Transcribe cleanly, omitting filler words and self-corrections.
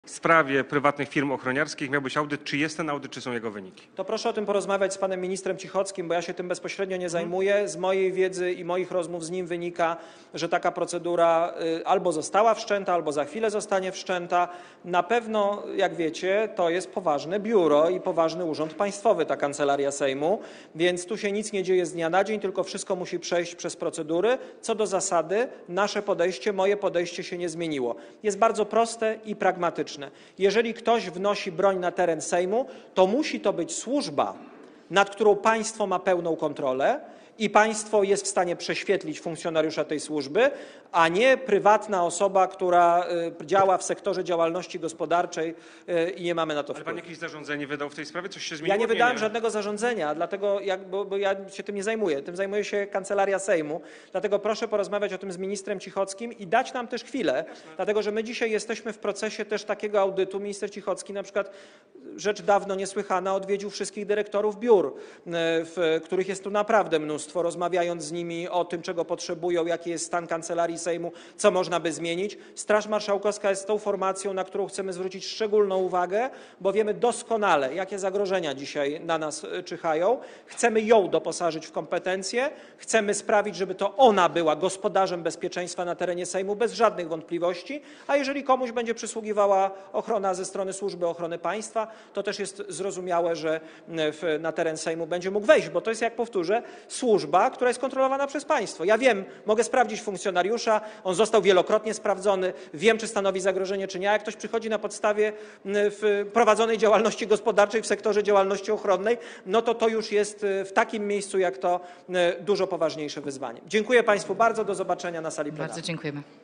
W sprawie prywatnych firm ochroniarskich miał być audyt. Czy jest ten audyt, czy są jego wyniki? To proszę o tym porozmawiać z panem ministrem Cichockim, bo ja się tym bezpośrednio nie zajmuję. Z mojej wiedzy i moich rozmów z nim wynika, że taka procedura albo została wszczęta, albo za chwilę zostanie wszczęta. Na pewno, jak wiecie, to jest poważne biuro i poważny urząd państwowy, ta Kancelaria Sejmu, więc tu się nic nie dzieje z dnia na dzień, tylko wszystko musi przejść przez procedury. Co do zasady, nasze podejście, moje podejście się nie zmieniło. Jest bardzo proste i pragmatyczne. Jeżeli ktoś wnosi broń na teren Sejmu, to musi to być służba, nad którą państwo ma pełną kontrolę i państwo jest w stanie prześwietlić funkcjonariusza tej służby, a nie prywatna osoba, która działa w sektorze działalności gospodarczej i nie mamy na to wpływu. Ale pan jakieś zarządzenie wydał w tej sprawie? Coś się zmieniło? Ja nie wydałem żadnego zarządzenia, dlatego, bo ja się tym nie zajmuję. Tym zajmuje się Kancelaria Sejmu. Dlatego proszę porozmawiać o tym z ministrem Cichockim i dać nam też chwilę, dlatego że my dzisiaj jesteśmy w procesie też takiego audytu. Minister Cichocki na przykład, rzecz dawno niesłychana, odwiedził wszystkich dyrektorów biur, których jest tu naprawdę mnóstwo, rozmawiając z nimi o tym, czego potrzebują, jaki jest stan Kancelarii Sejmu, co można by zmienić. Straż Marszałkowska jest tą formacją, na którą chcemy zwrócić szczególną uwagę, bo wiemy doskonale, jakie zagrożenia dzisiaj na nas czyhają. Chcemy ją doposażyć w kompetencje, chcemy sprawić, żeby to ona była gospodarzem bezpieczeństwa na terenie Sejmu bez żadnych wątpliwości, a jeżeli komuś będzie przysługiwała ochrona ze strony Służby Ochrony Państwa, to też jest zrozumiałe, że na teren Sejmu będzie mógł wejść, bo to jest, jak powtórzę, służba, która jest kontrolowana przez państwo. Ja wiem, mogę sprawdzić funkcjonariusza, on został wielokrotnie sprawdzony, wiem, czy stanowi zagrożenie, czy nie. A jak ktoś przychodzi na podstawie prowadzonej działalności gospodarczej w sektorze działalności ochronnej, no to już jest w takim miejscu jak to dużo poważniejsze wyzwanie. Dziękuję państwu bardzo. Do zobaczenia na sali plenarnej. Bardzo dziękujemy.